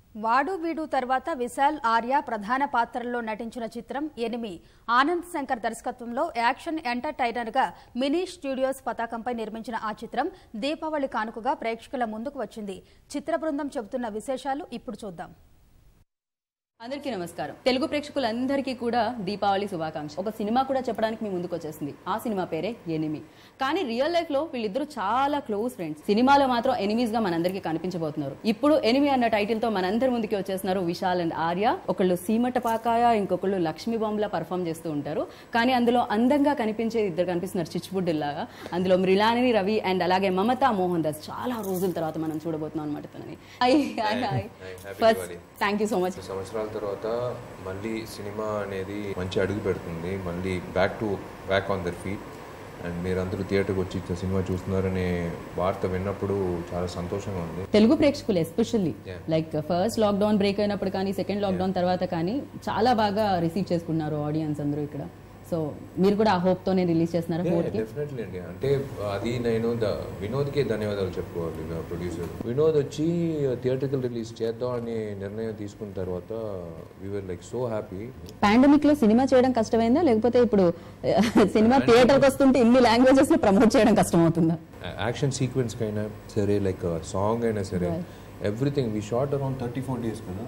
వాడు వీడు తర్వాత విశాల్ ఆర్య ప్రధాన పాత్రల్లో నటించిన చిత్రం ఎనిమి ఆనంద్ శంకర్ దర్శకత్వంలో యాక్షన్ ఎంటర్టైనర్ గా మినీ స్టూడియోస్ పతాకంపై నిర్మించిన ఆ చిత్రం దీపావళి కానుకగా ప్రేక్షకుల ముందుకు వచ్చింది. చిత్ర బృందం చెబుతున్న విశేషాలు ఇప్పుడు చూద్దాం. అందరికీ నమస్కారం. తెలుగు ప్రేక్షకులందరికీ కూడా దీపావళి శుభాకాంక్ష. ఒక సినిమా కూడా చెప్పడానికి మీ ముందుకు వచ్చేసింది. ఆ సినిమా పేరే ఎనిమి. కానీ రియల్ లైఫ్ లో వీళ్ళిద్దరూ చాలా క్లోజ్ ఫ్రెండ్స్. సినిమాలో మాత్రం ఎనిమీస్ గా మనందరికీ కనిపించబోతున్నారు. ఇప్పుడు ఎనిమి అన్న టైటిల్ తో మనందరి ముందుకి వచ్చేస్తున్నారు విశాల్ అండ్ ఆర్య. ఒకళ్ళు సీమట పాకాయ, ఇంకొకళ్ళు లక్ష్మీ బాంబులా పర్ఫామ్ చేస్తూ ఉంటారు. కానీ అందులో అందంగా కనిపించే ఇద్దరు కనిపిస్తున్నారు చిచ్చుబుడ్డిల్లాగా. అందులో మృలాని రవి అండ్ అలాగే మమతా మోహన్ దాస్ చాలా రోజుల తర్వాత మనం చూడబోతున్నాం అనమాట. First thank you so much. తర్వాత మళ్ళీ సినిమా అనేది మంచి అడుగు పెడుతుంది, మళ్ళీ back on their feet. And మీరందరూ థియేటర్కి వచ్చి సినిమా చూస్తున్నారనే వార్త విన్నప్పుడు చాలా సంతోషంగా ఉంది. తెలుగు ప్రేక్షకులు especially like first lockdown break అయినప్పుడు కానీ సెకండ్ లాక్డౌన్ తర్వాత కానీ చాలా బాగా రిసీవ్ చేసుకున్నారు ఆడియన్స్ అందరూ ఇక్కడ. సో మీరు కూడా ఆ హోప్ తోనే రిలీజ్ చేస్తున్నారు? డెఫినెట్లీ అండి. అంటే అది నేను వినోద్కే ధన్యవాదాలు చెప్పుకోవాలి. ప్రొడ్యూసర్ వినోద్ వచ్చి థియేటర్కల్ రిలీజ్ చేద్దాం అని నిర్ణయం తీసుకున్న తర్వాత we were like so happy. Pandemic లో సినిమా చేయడం కష్టమైందా, లేకపోతే ఇప్పుడు సినిమా థియేటర్కి వస్తుంటే ఇన్ని లాంగ్వేజెస్ లో ప్రమోట్ చేయడం కష్టం అవుతుందా? యాక్షన్ సీక్వెన్స్ కైనా సరే, లైక్ సాంగ్ అయినా సరే, everything we shot around 34 days కదా.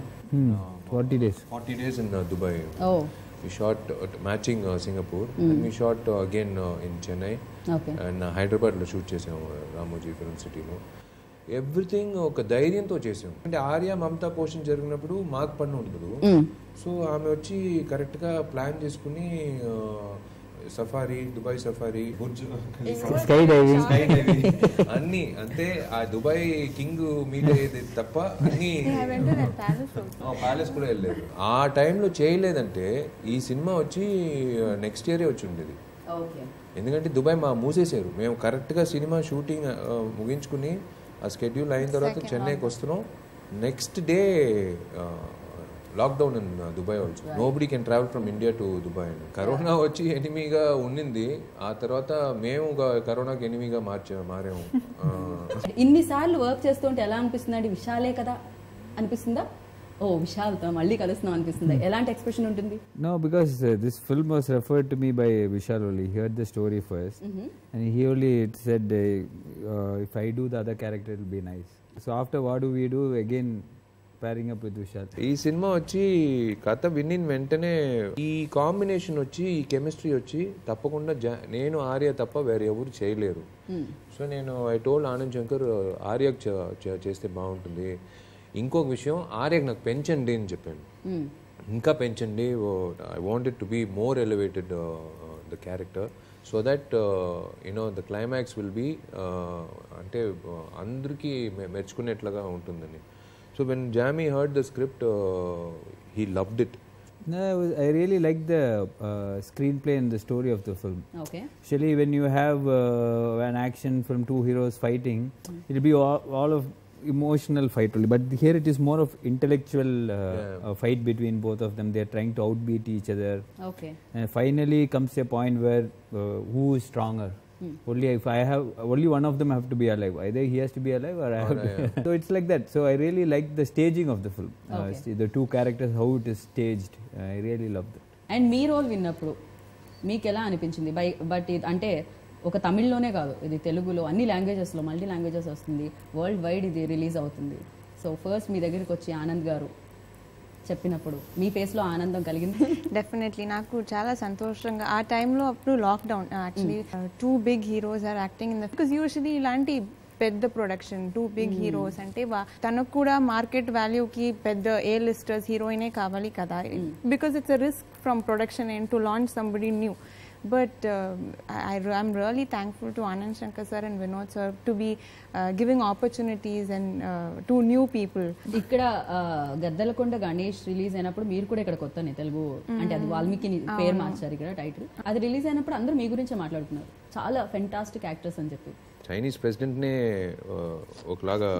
40 days in Dubai. We shot matching Singapore and we shot again in Chennai and Hyderabad lo shoot chesam Ramoji Film City lo. Everything oka ధైర్యంతో చేసాం. అంటే ఆర్య మమతా పోషన్ జరిగినప్పుడు మాకు పన్ను ఉండదు. సో ఆమె వచ్చి కరెక్ట్ గా ప్లాన్ చేసుకుని safari, Dubai safari, sky diving అన్ని, అంటే ఆ దుబాయ్ కింగ్ మీట్ అయ్యేది తప్ప అన్ని ప్యాలెస్ కూడా వెళ్ళలేదు. ఆ టైంలో చేయలేదంటే ఈ సినిమా వచ్చి నెక్స్ట్ ఇయరే వచ్చి ఉండేది. ఎందుకంటే దుబాయ్ మూసేశారు. మేము కరెక్ట్గా సినిమా షూటింగ్ ముగించుకుని ఆ స్కెడ్యూల్ అయిన తర్వాత చెన్నైకి వస్తున్నాం. Next day lockdown in Dubai also. Nobody can travel from India to Dubai. Corona వచ్చి ఎనిమిగా ఉండింది. ఆ తర్వాత మేము కరోనాకి ఎనిమిగా మారాము. ఇన్నిసార్లు వర్క్ చేస్తుంటే ఎలా అనిపిస్తుంది అండి? విశాలే కదా అనిపిస్తుందా? ఓ విశాల్తో మళ్ళీ కలుస్తున్నాం అనిపిస్తుంది. ఎలాంటి ఎక్స్ప్రెషన్ ఉంటుంది? No, because this film was referred to me by Vishal only. He heard the story first and he only said if I do the other character it will be nice. So after what do we do again pairing up with Vishal. ఈ సినిమా వచ్చి కథ వినిన వెంటనే ఈ combination వచ్చి, ఈ chemistry వచ్చి తప్పకుండా నేను ఆర్య తప్ప వేరే ఎవరు చేయలేరు. సో నేను ఐ టోల్డ్ ఆనంద్ శంకర్ ఆర్యకు చేస్తే బాగుంటుంది. ఇంకొక విషయం, ఆర్యకు నాకు పెంచండి అని చెప్పాను. ఇంకా పెంచండి, I want it to be more elevated the character so that you know the climax will be అంటే అందరికీ మెచ్చుకునేట్లుగా ఉంటుందని. So when Jamie heard the script, he loved it. No, I really like the screenplay and the story of the film. Okay. Actually, when you have an action film, two heroes fighting, it will be all of emotional fight only. But here it is more of intellectual fight between both of them. They are trying to outbeat each other. Okay. And finally comes a point where who is stronger. Only if I have, only one of them have to be alive. Either he has to be alive or I have to. So it's like that. So I really like the staging of the film. The two characters, how it is staged. I really love that. And మీ role విన్నప్పుడు మీకు ఎలా అనిపించింది? But అంటే ఒక తమిళ్లోనే కాదు, ఇది తెలుగులో అన్ని లాంగ్వేజెస్లో మల్టీ లాంగ్వేజెస్ వస్తుంది, వరల్డ్ వైడ్ ఇది రిలీజ్ అవుతుంది. సో ఫస్ట్ మీ దగ్గరికి వచ్చి ఆనంద్ గారు చెప్పినప్పుడు మీ ఫేస్లో ఆనందం కలిగింది? డెఫినెట్లీ నాకు చాలా సంతోషంగా. ఆ టైంలో అప్పుడు lockdown, actually 2 big heroes are acting in the, because usually ఇలాంటి పెద్ద ప్రొడక్షన్ 2 big heroes అంటే తనకు కూడా మార్కెట్ వాల్యూకి పెద్ద ఏ లిస్టర్స్ హీరోయినే కావాలి కదా, because it's a risk from production and to launch somebody new. But I'm really thankful to Anand Shankar sir and Vinod sir to be giving opportunities and to new people. ఇక్కడ Gaddalakonda Ganesh release అయినప్పుడు మీరు కూడా ఇక్కడ కొత్తనే తెలుగు, అంటే అది వాల్మీకి పేరు మార్చారు ఇక్కడ టైటిల్. అది రిలీజ్ అయినప్పుడు అందరూ మీ గురించే మాట్లాడుతున్నారు, చాలా ఫెంటాస్టిక్ యాక్టర్స్ అని చెప్పి. చైనీస్ ప్రెసిడెంట్నే ఒకలాగా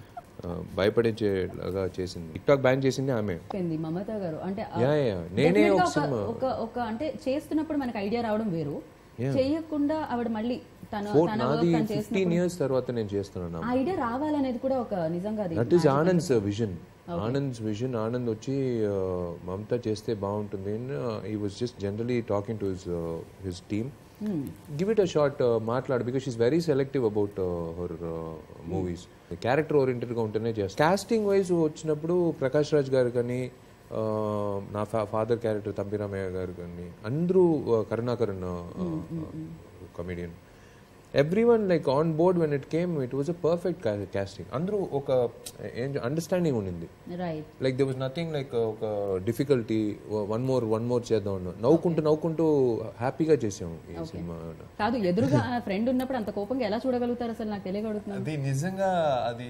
భయపడేలాగా చేసింది. టిక్ టాక్ బ్యాన్ చేసింది ఆమె, మమతా గారు. అంటే నేనే ఒక అంటే చేస్తున్నప్పుడు మనకు ఐడియా రావడం వేరు, చేయకుండా ఆవిడ మళ్ళీ నాది 15 years తర్వాత నేను చేస్తున్నాను. ఐడియా రావాలనేది కూడా ఒక నిజంగా that is Anand's vision. Anand's vision, Anand వచ్చి మమతా చేస్తే బాగుంటుంది. He was just generally talking to his team, give it a shot, మాట్లాడు, because she is very selective about her movies. Character ఓరియంటెడ్గా ఉంటేనే చేస్తాను. కాస్టింగ్ వైజ్ వచ్చినప్పుడు ప్రకాష్ రాజ్ గారు కానీ, నా ఫాదర్ క్యారెక్టర్ తంబిరామయ్య గారు కానీ, అందరూ Karunakaran comedian, everyone like on board when it came, it was a perfect casting. Andru oka understanding unindi, right, like there was nothing like oka difficulty, one more chedam navkuntu happy ga chesam ee cinema. కాదు, ఎదురుగా friend ఉన్నప్పుడు అంత కోపంగా ఎలా చూడగలుగుతారు అసలు నాకు తెలియగలుగుతున్నాను. అది నిజంగా అది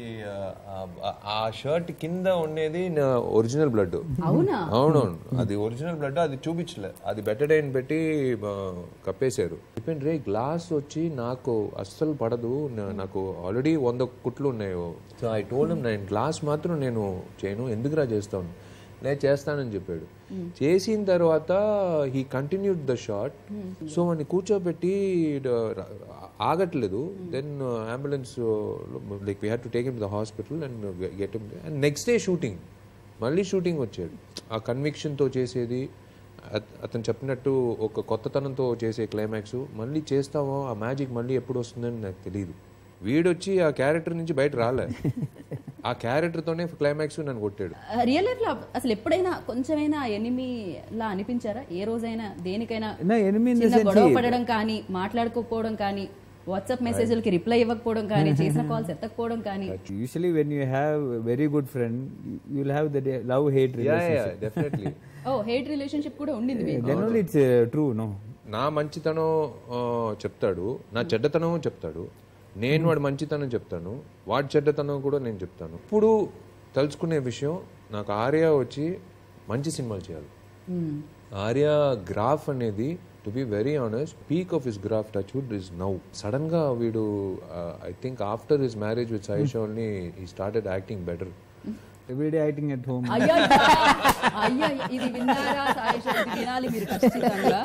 ఆ షర్ట్ కింద ఉండేది ఒరిజినల్ బ్లడ్. అవునా? అవునవును, అది ఒరిజినల్ బ్లడ్. అది చూపించలే, అది బెటడైన్ పెట్టి కప్పేశారు. డిపెండ్ రే గ్లాస్ వచ్చి నాకు అస్సలు పడదు, నాకు ఆల్రెడీ 100 కుట్లు ఉన్నాయి. సో ఐ టోల్డ్ హిమ్, నేను గ్లాస్ మాత్రం నేను చేయను, ఎందుకురా చేస్తాను, నేను చేస్తానని చెప్పాడు. చేసిన తర్వాత he continued the shot. So వాడిని కూర్చోబెట్టి ఆగట్లేదు. Then ambulance like we had to take him to the hospital and get him. And next day shooting, మళ్ళీ షూటింగ్ వచ్చాడు. ఆ కన్విక్షన్తో చేసేది, అతను చెప్పినట్టు ఒక కొత్తతనంతో చేసే క్లైమాక్స్ మళ్ళీ చేస్తామో, ఆ మ్యాజిక్ మళ్ళీ ఎప్పుడు వస్తుందని నాకు తెలియదు. వీడొచ్చి ఆ క్యారెక్టర్ నుంచి బయట రాలే, ఆ క్యారెక్టర్తోనే క్లైమాక్స్ నన్ను కొట్టాడు. రియల్ లైఫ్ లో అసలు ఎప్పుడైనా కొంచెమైనా ఎనిమీ లా అనిపించారా? ఏ రోజైనా దేనికైనా గొడవ పడడం కానీ, మాట్లాడుకోకపోవడం కానీ, వాట్సాప్ మెసేజ్లకి రిప్లై ఇవ్వకపోవడం కానీ, చేసిన కాల్స్ ఎత్తకపోవడం కానీ? Usually when you have a very good friend, you will have the love hate relationship. Yeah, definitely. Oh, hate relationship కూడా ఉండింది మీకు? Then only it's true, no? నా మంచితనం చెప్తాడు, నా చెడ్డతనం చెప్తాడు, నేను వాడు మంచితనం చెప్తాను, వాడి చెడ్డతనం కూడా నేను చెప్తాను. ఇప్పుడు తలుచుకునే విషయం, నాకు ఆర్య వచ్చి మంచి సినిమాలు చేయాలి. ఆర్య గ్రాఫ్ అనేది, to be very honest, peak of his graph touchwood is now. Sudden గా వీడు I think after his marriage with Sayyeshaa only he started acting better. Every day acting at home. అయ్యా ఇది విన్నారా సాయిషా? ఇది వినాలి మీరు ఖచ్చితంగా.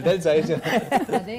అదే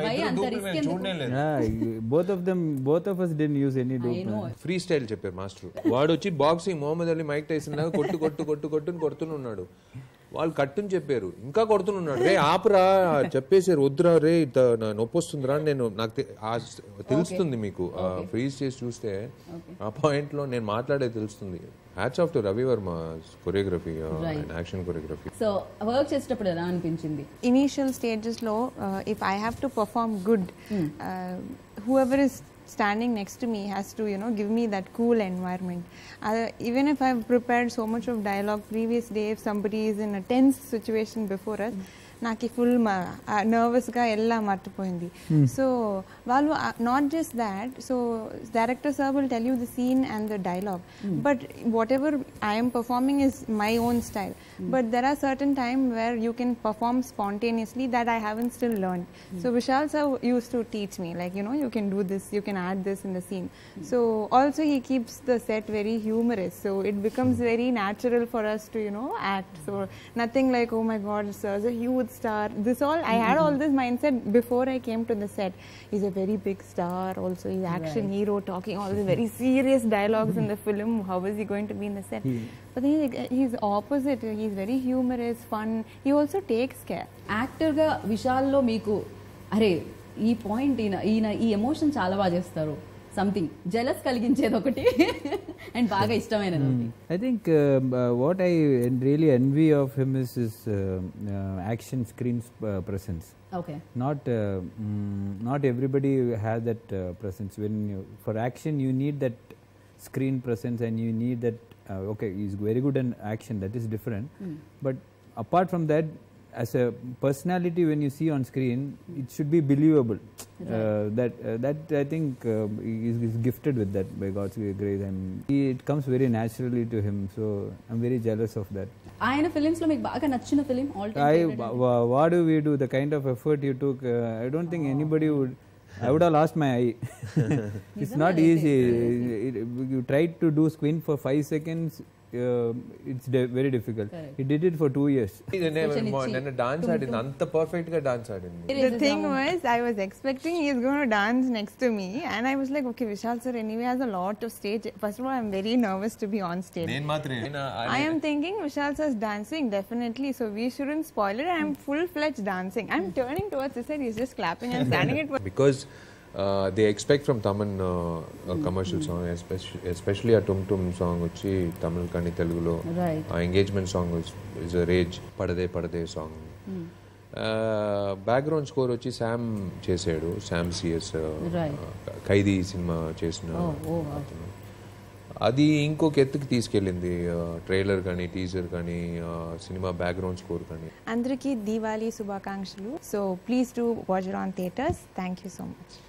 కదా, both of us didn't use any dope. Free style చెప్పారు మాస్టర్. వాడు వచ్చి boxing Muhammad Ali, Mike Tyson లాగా కొడుతున్నాడు. వాళ్ళు కట్టుని చెప్పారు, ఇంకా కొడుతున్నాడు. రే ఆపరా చెప్పేసారు, వద్దురా రే నొప్పి వస్తుందిరా. నాకు తెలుస్తుంది, మీకు ఫ్రీజ్ చేసి చూస్తే ఆ పాయింట్ లో నేను మాట్లాడేది తెలుస్తుంది. Hats off to Ravi Varma choreography and action choreography. So work చేసేటప్పుడు ఎలా అనిపించింది? ఇనీషియల్ స్టేజెస్ లో if I have to perform good, whoever is standing next to me has to, give me that cool environment. Even if I've prepared so much of dialogue previous day, if somebody is in a tense situation before us, నాకు full నర్వస్గా ఎలా మర్చిపోయింది. So వాళ్ళు not just that, so director sir will tell you the scene and the dialogue, but whatever I'm performing is my own style. But there are certain time where you can perform spontaneously that I haven't still learn. So Vishal sir used to teach me like, you can do this, you can add this in the scene. So also he keeps the set very humorous, so it becomes very natural for us to act. So nothing like, oh my god, sir's a huge star. This all I had all this mindset before I came to the set. He's a very big star also, he's action hero talking all the very serious dialogues in the film. How is he going to be in the set? But he's opposite. He's very humorous, fun. He also takes care. Actor గా విశాల్ లో మీకు అరే ఈ point ఈయన ఈ emotion చాలా బాగా చేస్తారు, సంథింగ్ జెలస్ కలిగించేది ఒకటి అండ్ బాగా ఇష్టమైనది? I think what I really envy of him is his action screen presence. Okay. Not everybody has that presence. For action you need that screen presence and you need that. Okay, he's very good in action, that is different. But apart from that, as a personality, when you see on screen, it should be believable. That I think is gifted with that by God's grace, and it comes very naturally to him. So I'm very jealous of that. ఆయన films లో మీకు బాగా నచ్చిన film all time? What do we do? The kind of effort you took, I don't think anybody would. I would have lost my eye. It's not easy. You tried to do squint for 5 seconds. it's very difficult. He did it for 2 years. నిన్న dance ఆడింది, అంత perfect గా dance ఆడింది. The thing was, I was expecting he's going to dance next to me, and I was like, okay, Vishal sir anyway has a lot of stage. First of all, I'm very nervous to be on stage. I am thinking Vishal sir's dancing definitely, so we shouldn't spoil it. I'm full-fledged dancing. I'm turning towards his side, he's just clapping and standing it. Because they expect from Taman commercial song, especially a Tum Tum song వచ్చి తమిళ్ కానీ తెలుగులో engagement song is a rage పడదే song. Background score వచ్చి శామ్ చేసాడు, Sam CS Khaidi సినిమా చేసిన అతను. అది ఇంకొక ఎత్తుకి తీసుకెళ్ళింది ట్రైలర్ కానీ టీజర్ కానీ సినిమా బ్యాక్గ్రౌండ్ స్కోర్ కానీ. అందరికీ దీవాలి శుభాకాంక్షలు. So please do watch it on theaters. Thank you so much.